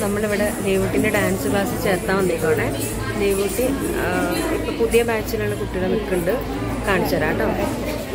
നമ്മളിവിടെ ദേവൂട്ടിൻ്റെ dance class ചേർത്താൻ വന്നേക്കാണ്. ദേവൂട്ടി ഇപ്പോൾ പുതിയ ബാച്ചിലുള്ള കുട്ടികളെ നിൽക്കുന്നുണ്ട്, കാണിച്ചു തരാം കേട്ടോ.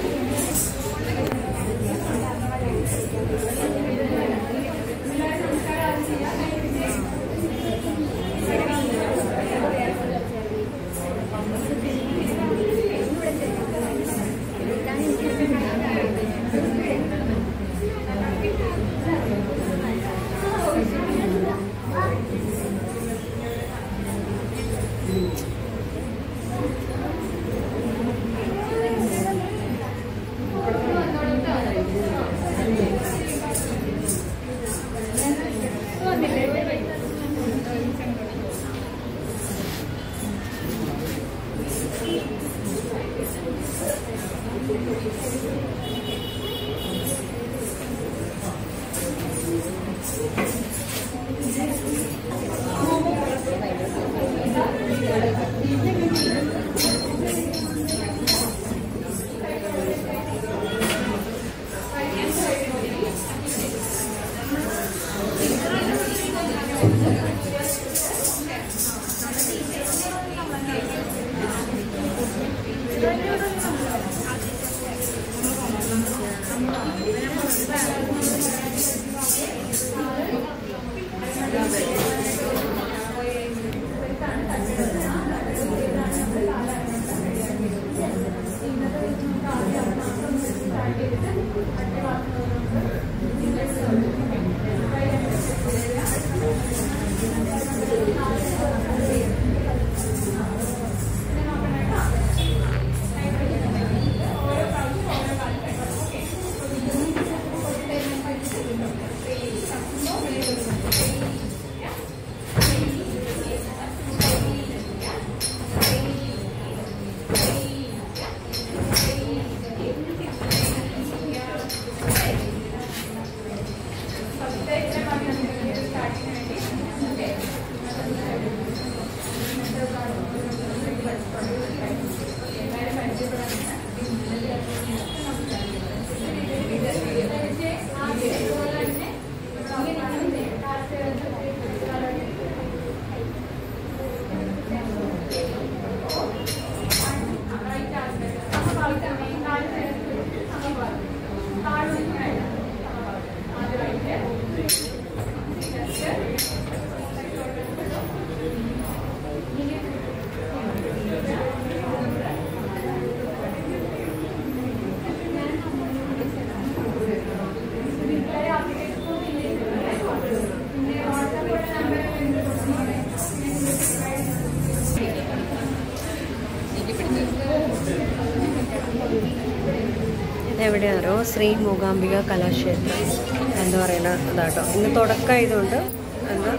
എവിടെയാണോ ശ്രീ മൂകാംബിക കലാക്ഷേത്രം എന്ന് പറയുന്ന ഇതാട്ടോ. ഇന്ന് തുടക്കമായതുകൊണ്ട് ഒന്ന്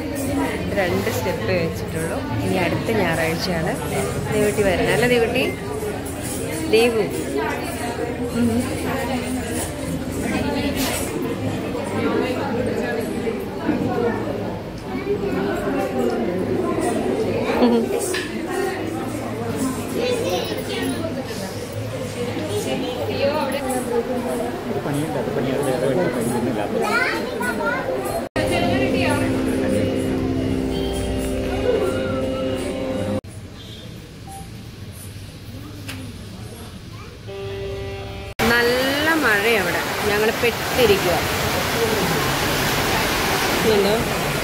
2 സ്റ്റെപ്പ് വെച്ചിട്ടുള്ളൂ. ഇനി അടുത്ത ഞായറാഴ്ചയാണ് ദേവൂട്ടി വരുന്നത്. അല്ല ദേവൂട്ടി? ദേവു നല്ല മഴയവിടെ, ഞങ്ങൾ പെട്ടിരിക്കുക. എന്തോ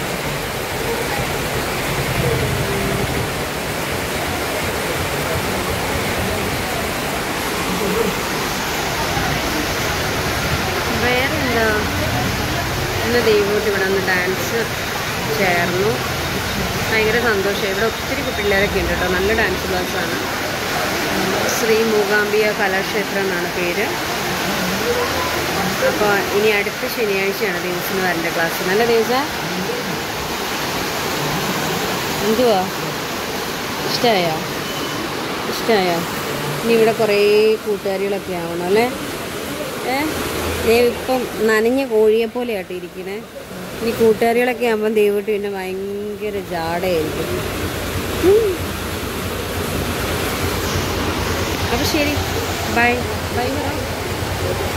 വേറെന്താ, ഇന്ന് ദേവൂട്ടി ഇവിടെ ഒന്ന് ഡാൻസ് ചേർന്നു. ഭയങ്കര സന്തോഷമായി. ഇവിടെ ഒത്തിരി പിള്ളേരൊക്കെ ഉണ്ട് കേട്ടോ. നല്ല ഡാൻസ് ക്ലാസ്സാണ്. ശ്രീ മൂകാംബിക കലാക്ഷേത്രം എന്നാണ് പേര്. അപ്പോൾ ഇനി അടുത്ത ശനിയാഴ്ചയാണ് ദിവസം വരേണ്ട ക്ലാസ്. നല്ല ദിവസം എന്തുവാ? ഇഷ്ടമായോ? ഇനി ഇവിടെ കുറേ കൂട്ടുകാരികളൊക്കെ ആവണം അല്ലേ? ഇപ്പം നനഞ്ഞ കോഴിയെപ്പോലെ ആട്ടിയിരിക്കണേ. ഇനി കൂട്ടുകാരികളൊക്കെ ആകുമ്പം ദേവൂട്ടി പിന്നെ ഭയങ്കര ജാടയായിരിക്കും. അപ്പോൾ ശരി, ബൈ ബൈ.